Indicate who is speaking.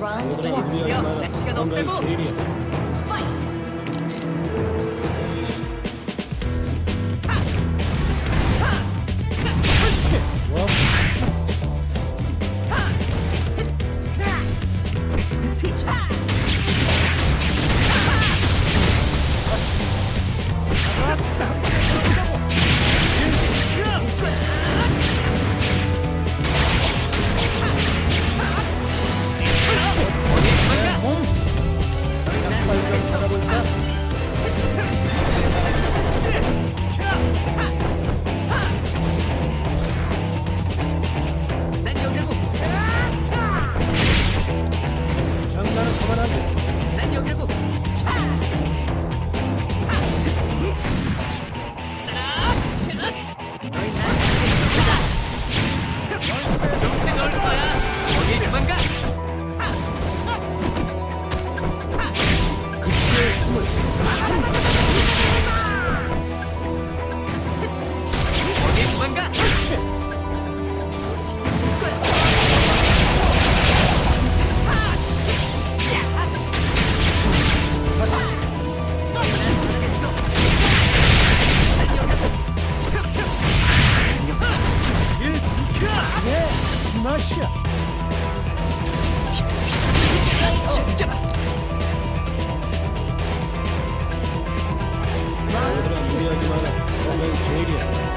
Speaker 1: Round
Speaker 2: 아무거나
Speaker 1: one.
Speaker 2: 무리하지 마라.
Speaker 3: 시간
Speaker 2: 건강이
Speaker 3: 없다고.
Speaker 2: 제일이야.
Speaker 1: Fight.
Speaker 2: 와, 빨리 좀 찾아볼까?
Speaker 3: 난 여기라고.
Speaker 2: 장난은 그만하게.
Speaker 3: 난 여기라고. 정신을 넣을 거야. 어딜 도망가?
Speaker 2: 그때의 힘을
Speaker 3: 어딜 도망가?
Speaker 2: 예, 이 맛이야. 아무거나 무리하지 마라. 건강이 제일이야.